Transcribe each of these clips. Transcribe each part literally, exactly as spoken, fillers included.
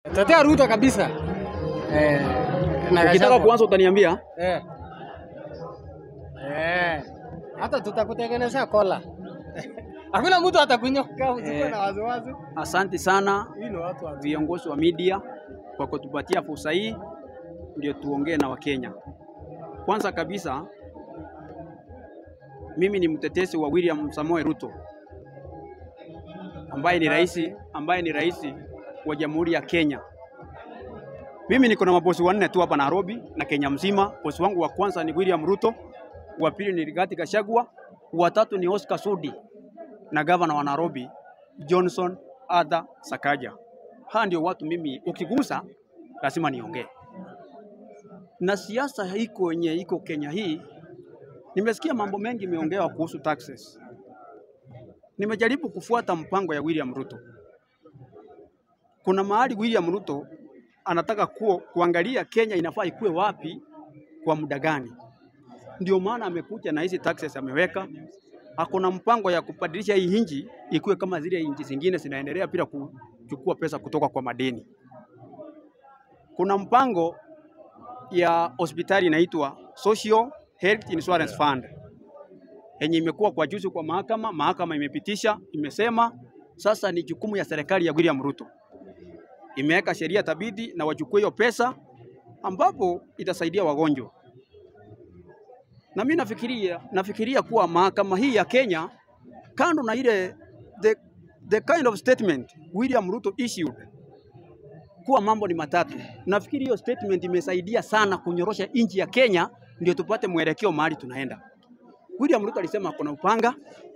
Tatea Ruto kabisa. Eh, ukitaka kuanza utaniambia? Eh. Eh. Hata tutakutengenezea kola. Hakuna mtu atakunyoka usikuwe na waziwazi. Asante sana viongozi wa media kwa kutupatia fursa hii ndio tuongee na Wakenya. Kwanza kabisa mimi ni mtetezi wa William Samoei Ruto ambaye ni rais ambaye ni rais wa Jamhuri ya Kenya. Mimi niko na mabosi wanne tu hapa Nairobi na Kenya mzima. Bosi wangu wa kwanza ni William Ruto, wa pili ni Rigathi Gachagua, wa tatu ni Oscar Sudi na gavana wa Nairobi Johnson Adha Sakaja. Haa ndio watu mimi ukigusa lazima niongee. Na siasa iko yenye iko Kenya hii, nimesikia mambo mengi imeongewa kuhusu taxes. Nimejaribu kufuata mpango ya William Ruto. Kuna mahali William Ruto anataka kuo, kuangalia Kenya inafaa ikue wapi kwa muda gani. Ndio maana amekuja na hizi taxes ameweka. Hakuna mpango ya kubadilisha hii nchi ikue kama zile nchi zingine zinaendelea bila kuchukua pesa kutoka kwa madeni. Kuna mpango ya hospitali inaitwa Social Health Insurance Fund. Yenye imekuwa kwa juzi kwa mahakama, mahakama imepitisha, imesema sasa ni jukumu ya serikali ya William Ruto. Imeweka sheria tabidi na wachukue hiyo pesa ambapo itasaidia wagonjwa. Na mimi nafikiria nafikiria kuwa mahakama hii ya Kenya kando na ile the, the kind of statement William Ruto issued kuwa mambo ni matatu. Nafikiri hiyo statement imesaidia sana kunyorosha nchi ya Kenya ndio tupate mwelekeo mahali tunaenda. William Ruto alisema kuna upanga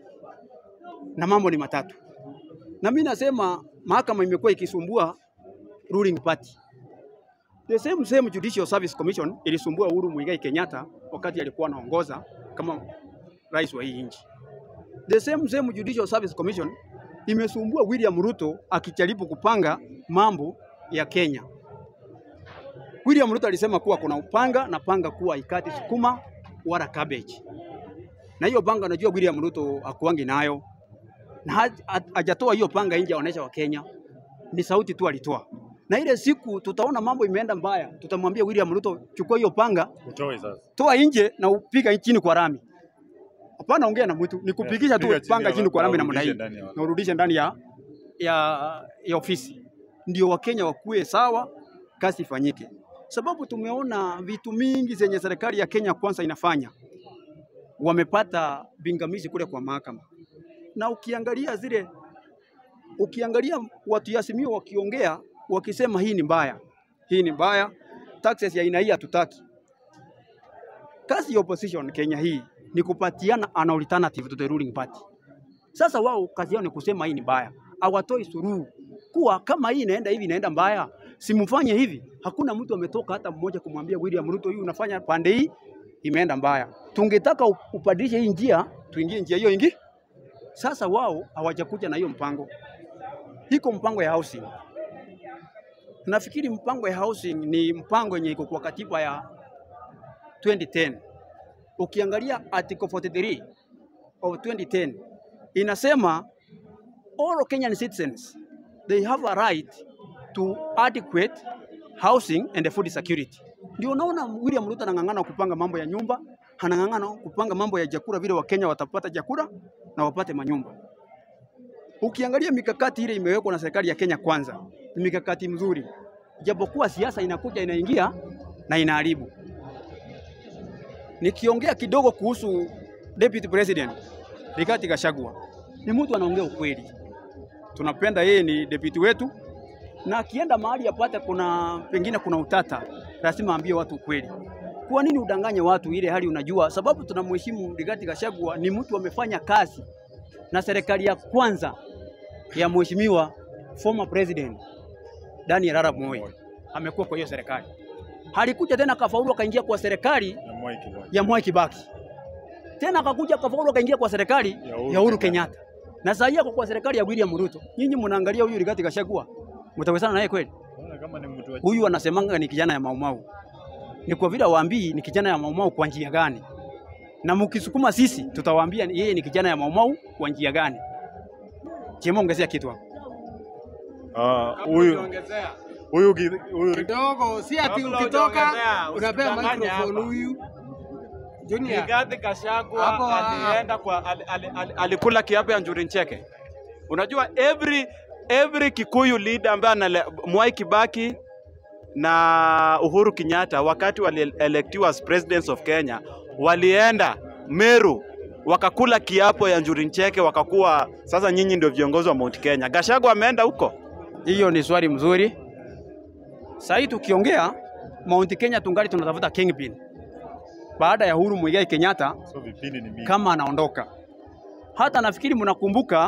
na mambo ni matatu. Na mimi nasema mahakama imekuwa ikisumbua ruling party. The same same Judicial Service Commission ilisumbua Uhuru Muigai Kenyatta wakati alikuwa anaongoza kama rais wa hii nchi. The same same Judicial Service Commission imesumbua William Ruto akijaribu kupanga mambo ya Kenya. William Ruto alisema kuwa kuna upanga na panga kuwa ikati sukuma wala cabbage. Na hiyo panga najua William Ruto hakuangi nayo. Na hajatoa hiyo panga nje aonesha wa Kenya. Ni sauti tu alitoa. Na ile siku tutaona mambo imeenda mbaya, tutamwambia William Ruto chukua hiyo panga, utoe sasa. Toa nje na upiga chini kwa rami. Hapana ongea na mtu, ni kupigisha tu panga chini kwa rami na mdai. Na urudishe ndani ya ya ya ofisi. Ndio Wakenya wakue sawa, kazi ifanyike. Sababu tumeona vitu mingi zenye serikali ya Kenya kwanza inafanya. Wamepata bingamizi kule kwa mahakama. Na ukiangalia zile ukiangalia watu yasimio wakiongea wakisema hii ni mbaya. Hii ni mbaya. Taxes ya aina hii hatutaki. Kazi ya opposition Kenya hii ni kupatiana an alternative to the ruling party. Sasa wao kazi yao ni kusema hii ni mbaya. Hawatoi suluhu. Kuwa kama hii inaenda hivi inaenda mbaya, simfanye hivi. Hakuna mtu ametoka hata mmoja kumwambia William Ruto hii unafanya pande hii imeenda mbaya. Tungetaka ubadilishe hii njia, tuingie njia hiyo ingi. Sasa wao hawajakuja na hiyo mpango. Hiko mpango ya housing. Nafikiri mpango ya housing ni mpango yenye iko kwa katiba ya twenty ten. Ukiangalia article forty-three of twenty ten inasema all Kenyan citizens they have a right to adequate housing and food security. Ndio unaona William Ruto anang'ang'ana kupanga mambo ya nyumba, anang'ang'ana kupanga mambo ya chakula vile Wakenya watapata chakula na wapate manyumba. Ukiangalia mikakati ile imewekwa na serikali ya Kenya kwanza, ni mikakati mzuri. Japokuwa siasa inakuja inaingia na inaharibu. Nikiongea kidogo kuhusu Deputy President Rigathi Gachagua, ni mtu anaongea ukweli. Tunapenda yeye ni deputy wetu na akienda mahali apate kuna pengine kuna utata, lazima ambie watu ukweli. Kwa nini udanganye watu ile hali unajua? Sababu tunamheshimu Rigathi Gachagua ni mtu amefanya kazi na serikali ya kwanza ya mheshimiwa former president Daniel Arap Moi. Amekuwa kwa hiyo serikali. Halikuja tena kafaulu akaingia kwa serikali ya Mwai Kibaki. Tena akakuja kafaulu akaingia kwa serikali ya Uhuru Kenyatta. Na sasa yako kwa serikali ya William Ruto. Nyinyi mnaangalia huyu Rigathi Gachagua, mtawezana naye kweli? Kama ni mtu huyu anasemanga ni kijana ya Maumau. Ni kwa vile waambii ni kijana ya Maumau kwa njia gani? Na mkisukuma sisi tutawaambia yeye ni kijana ya Maumau kwa njia gani? Chemo ongezea kitu hapo. Ah, huyu Huyu huyu kidogo, si ati ukitoka unapewa microphone huyu. Junior. Rigathi Gachagua alienda kwa al, al, al, alikula kiapo ya Njuri Ncheke. Unajua every every Kikuyu leader ambaye Mwai Kibaki na Uhuru Kenyatta wakati wali-electiwa as presidents of Kenya walienda Meru wakakula kiapo ya Njuri Ncheke, wakakuwa sasa nyinyi ndio viongozi wa Mount Kenya. Gachagua ameenda huko. Hiyo ni swali mzuri. Sasa tukiongea Mount Kenya tungali tunatafuta kingpin. Baada ya Uhuru Muigai Kenyatta so vipindi ni mingi kama anaondoka. Hata nafikiri mnakumbuka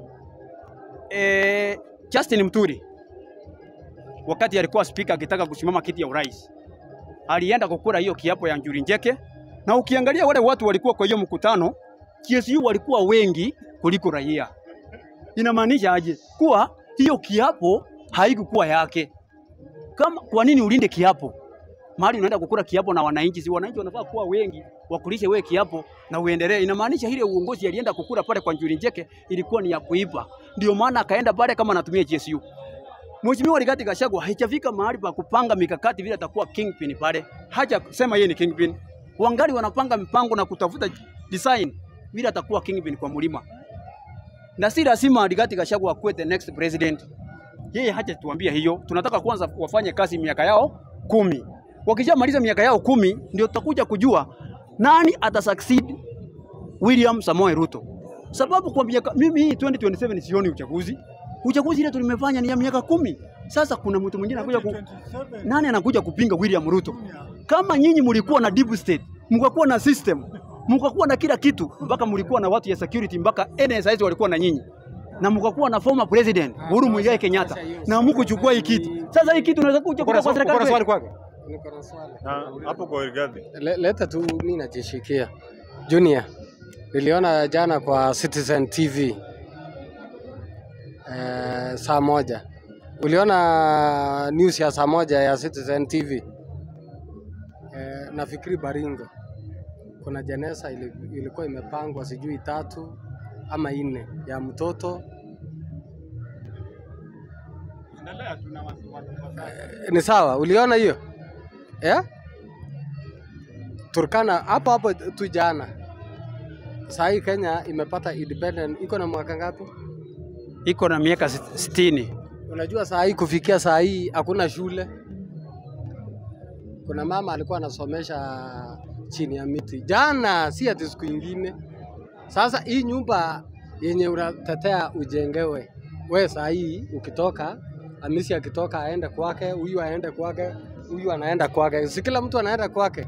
eh Justin Muturi wakati alikuwa speaker akitaka kusimama kiti ya urais. Alienda kukula hiyo kiapo ya Njuri Ncheke, na ukiangalia wale watu walikuwa kwa hiyo mkutano, T S U walikuwa wengi kuliko raia. Inamaanisha aje? Kuwa hiyo kiapo haikuwa yake. Kama kwa nini ulinde kiapo? Mahali unaenda kukula kiapo na wananchi, si wananchi wanafaa kuwa wengi wakulishe wewe kiapo na uendelee. Inamaanisha ile uongozi alienda kukula pale kwa Njuri Ncheke ilikuwa ni ya kuiba. Ndio maana akaenda pale kama anatumia T S U. Mheshimiwa Rigathi Gachagua haijafika mahali pa kupanga mikakati vile atakuwa kingpin pale. Haja kusema yeye ni kingpin. Wangali wanapanga mipango na kutafuta design vile atakuwa kingpin kwa mlima. Na si lazima Rigathi Gachagua akuwe the next president. Yeye haja tuambia hiyo. Tunataka kwanza wafanye kazi miaka yao kumi. Wakishamaliza miaka yao kumi ndio tutakuja kujua nani atasucceed William Samoei Ruto. Sababu kwa miaka mimi hii elfu mbili ishirini na saba sioni uchaguzi. Uchaguzi ile tulimefanya ni ya miaka kumi. Sasa kuna mtu mwingine anakuja ku... nani anakuja kupinga William Ruto? Kama nyinyi mlikuwa na deep state, mkakuwa na system, mkakuwa na kila kitu, mpaka mlikuwa na watu ya security, mpaka N S I walikuwa na nyinyi. Na mkakuwa na former president Uhuru Muigai Kenyatta, na mkuchukua hii kitu. Sasa hii kitu unaweza kuja kwa serikali. Kuna swali kwako? Niko na swali. Na hapo kwa Rigathi. Leta tu mimi najishikia. Junior, niliona jana kwa Citizen T V eh, saa moja. Uliona news ya saa moja ya Citizen T V? Eh, nafikiri Baringo kuna jeneza ilikuwa imepangwa sijui tatu ama nne ya mtoto. Eh, ni sawa, uliona hiyo? Eh? Turkana hapo hapo tu jana. Sasa hii Kenya imepata independent iko na mwaka ngapi? Iko na miaka sitini. Unajua saa hii kufikia saa hii hakuna shule. Kuna mama alikuwa anasomesha chini ya miti. Jana si ati siku nyingine. Sasa hii nyumba yenye unatetea ujengewe. We saa hii ukitoka, Hamisi akitoka aende kwake, huyu aende kwake, huyu anaenda kwake. Si kila mtu anaenda kwake.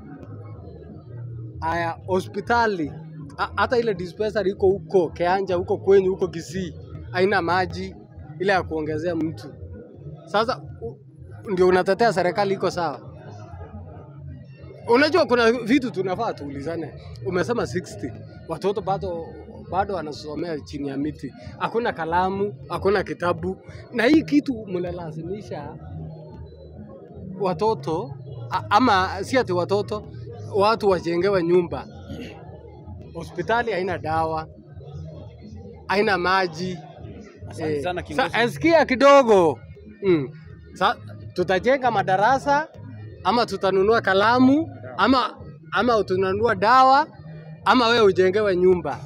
Aya, hospitali hata ile dispensary iko huko Keanja, huko kwenyu, huko Kisii, haina maji ile ya kuongezea mtu. Sasa ndio unatetea serikali iko sawa? Unajua kuna vitu tunafaa tuulizane. Umesema sitini, watoto bado bado wanasomea chini ya miti. Hakuna kalamu, hakuna kitabu. Na hii kitu mnalazimisha watoto ama si ati watoto, watu wajengewe nyumba. Hospitali haina dawa, haina maji. Asante sana kiongozi. Eh, sikia kidogo. Mm. Sa, tutajenga madarasa ama tutanunua kalamu ama ama tunanunua dawa ama wewe ujengewe nyumba?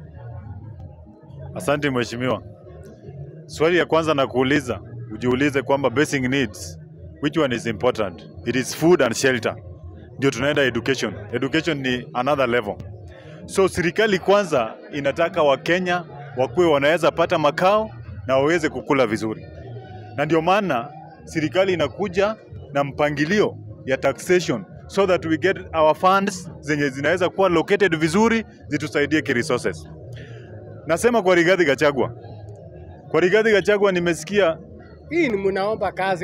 Asante mheshimiwa. Swali ya kwanza na kuuliza, ujiulize kwamba basic needs, which one is important? It is food and shelter. Ndio tunaenda education. Education ni another level. So serikali kwanza inataka Wakenya wakuwe wanaweza pata makao na waweze kukula vizuri. Na ndio maana serikali inakuja na mpangilio ya taxation so that we get our funds zenye zinaweza kuwa located vizuri zitusaidie ki resources. Nasema kwa Rigathi Gachagua. Kwa Rigathi Gachagua nimesikia hii ni mnaomba kazi